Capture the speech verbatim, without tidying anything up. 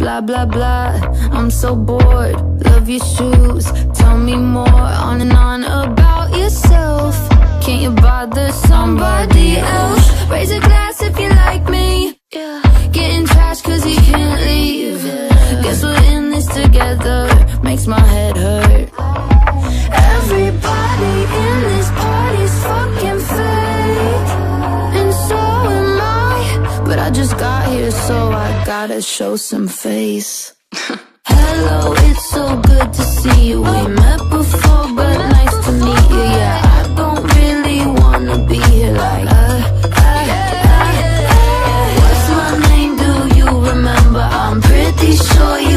blah blah blah. I'm so bored, love your shoes. Tell me more, on and on about yourself. Can't you bother somebody else? Raise a glass if you like me. Yeah. Getting trashed cause you can't leave. Guess we're in this together, makes my head hurt. Everybody in this party's fucking fake, and so am I. But I just got here, so I gotta show some face. Hello, it's so good to see you. We met before, but nice to meet you. Yeah, I don't really wanna be here like uh, uh, uh, uh. What's my name, do you remember? I'm pretty sure you